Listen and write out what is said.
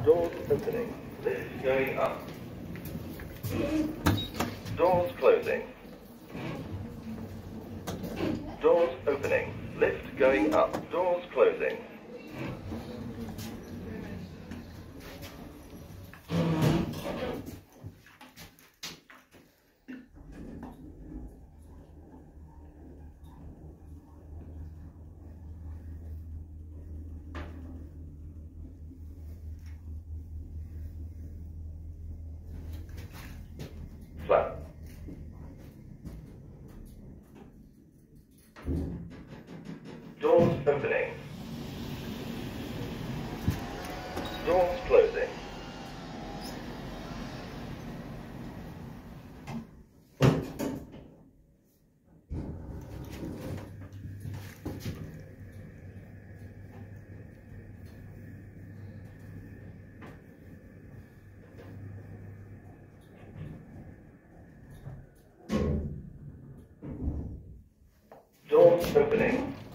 Doors opening. Lift going up. Doors closing. Doors opening. Lift going up. Doors closing. Flat. Doors opening. Doors closing. Doors opening.